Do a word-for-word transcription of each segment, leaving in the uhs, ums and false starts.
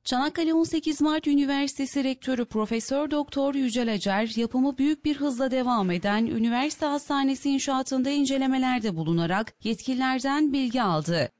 Çanakkale on sekiz Mart Üniversitesi Rektörü Profesör Doktor Yücel Acar, yapımı büyük bir hızla devam eden üniversite hastanesi inşaatında incelemelerde bulunarak yetkililerden bilgi aldı.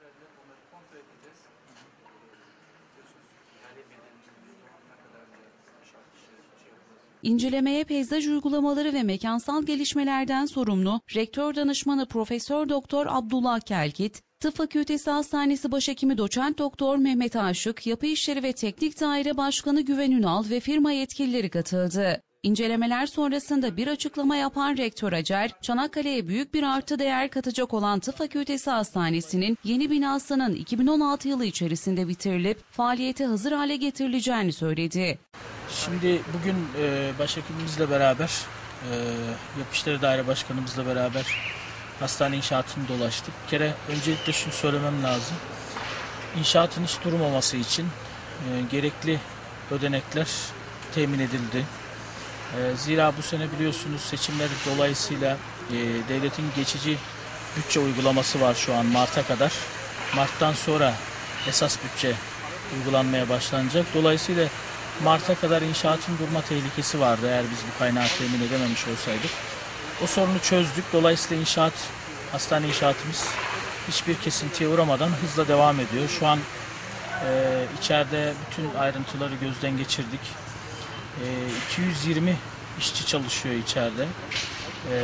İncelemeye peyzaj uygulamaları ve mekansal gelişmelerden sorumlu Rektör Danışmanı Profesör Doktor Abdullah Kelkit, Tıp Fakültesi Hastanesi Başhekimi Doçent Doktor Mehmet Aşık, Yapı İşleri ve Teknik Daire Başkanı Güven Ünal ve firma yetkilileri katıldı. İncelemeler sonrasında bir açıklama yapan Rektör Acar, Çanakkale'ye büyük bir artı değer katacak olan Tıp Fakültesi Hastanesi'nin yeni binasının iki bin on altı yılı içerisinde bitirilip faaliyete hazır hale getirileceğini söyledi. Şimdi bugün e, başhekimimizle beraber, e, Yapı İşleri Daire Başkanımızla beraber hastane inşaatını dolaştık. Bir kere öncelikle şunu söylemem lazım. İnşaatın hiç durmaması için e, gerekli ödenekler temin edildi. E, zira bu sene biliyorsunuz seçimler dolayısıyla e, devletin geçici bütçe uygulaması var şu an Mart'a kadar. Mart'tan sonra esas bütçe uygulanmaya başlanacak. Dolayısıyla Mart'a kadar inşaatın durma tehlikesi vardı eğer biz bu kaynağı temin edememiş olsaydık. O sorunu çözdük. Dolayısıyla inşaat, hastane inşaatımız hiçbir kesintiye uğramadan hızla devam ediyor. Şu an e, içeride bütün ayrıntıları gözden geçirdik. E, iki yüz yirmi işçi çalışıyor içeride. E,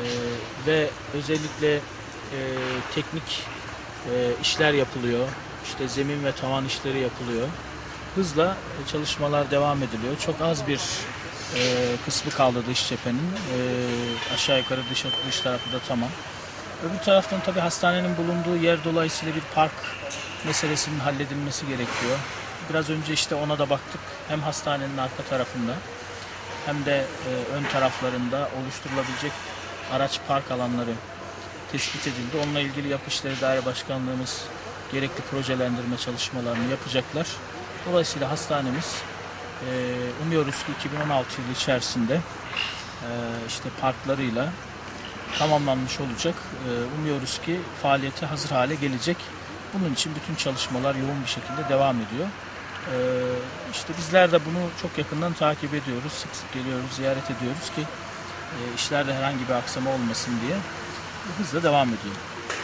ve özellikle e, teknik e, işler yapılıyor. İşte zemin ve tavan işleri yapılıyor. Hızla çalışmalar devam ediliyor. Çok az bir e, kısmı kaldı dış cephenin. E, aşağı yukarı dış, dış tarafı da tamam. Öbür taraftan tabii hastanenin bulunduğu yer dolayısıyla bir park meselesinin halledilmesi gerekiyor. Biraz önce işte ona da baktık. Hem hastanenin arka tarafında hem de e, ön taraflarında oluşturulabilecek araç park alanları tespit edildi. Onunla ilgili Yapı İşleri Daire Başkanlığımız gerekli projelendirme çalışmalarını yapacaklar. Dolayısıyla hastanemiz e, umuyoruz ki iki bin on altı yılı içerisinde e, işte parklarıyla tamamlanmış olacak. E, umuyoruz ki faaliyete hazır hale gelecek. Bunun için bütün çalışmalar yoğun bir şekilde devam ediyor. E, işte bizler de bunu çok yakından takip ediyoruz. Sık sık geliyoruz, ziyaret ediyoruz ki e, işlerde herhangi bir aksama olmasın diye hızla devam ediyor.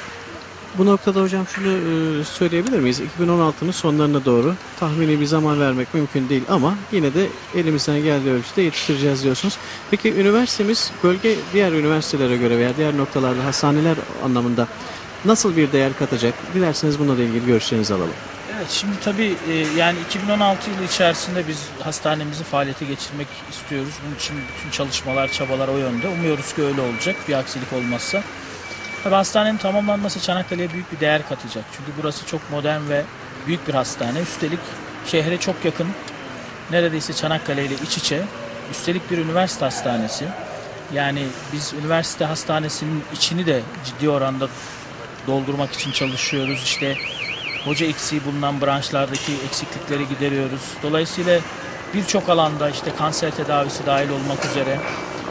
Bu noktada hocam şunu e, söyleyebilir miyiz? iki bin on altının sonlarına doğru tahmini bir zaman vermek mümkün değil ama yine de elimizden geldiği ölçüde yetiştireceğiz diyorsunuz. Peki üniversitemiz bölge diğer üniversitelere göre veya diğer noktalarda hastaneler anlamında nasıl bir değer katacak? Dilerseniz bununla ilgili görüşlerinizi alalım. Evet, şimdi tabii e, yani iki bin on altı yılı içerisinde biz hastanemizi faaliyete geçirmek istiyoruz. Bunun için bütün çalışmalar, çabalar o yönde. Umuyoruz ki öyle olacak bir aksilik olmazsa. Tabii hastanenin tamamlanması Çanakkale'ye büyük bir değer katacak. Çünkü burası çok modern ve büyük bir hastane. Üstelik şehre çok yakın. Neredeyse Çanakkale ile iç içe. Üstelik bir üniversite hastanesi. Yani biz üniversite hastanesinin içini de ciddi oranda doldurmak için çalışıyoruz. İşte hoca eksiği bulunan branşlardaki eksiklikleri gideriyoruz. Dolayısıyla birçok alanda işte kanser tedavisi dahil olmak üzere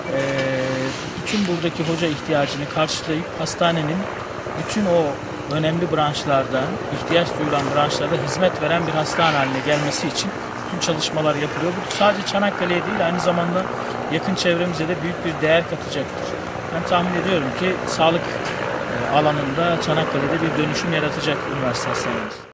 bütün buradaki hoca ihtiyacını karşılayıp hastanenin bütün o önemli branşlarda, ihtiyaç duyulan branşlarda hizmet veren bir hastane haline gelmesi için bütün çalışmalar yapılıyor. Bu sadece Çanakkale'ye değil, aynı zamanda yakın çevremize de büyük bir değer katacaktır. Ben tahmin ediyorum ki sağlık alanında Çanakkale'de bir dönüşüm yaratacak üniversite hastanemiz.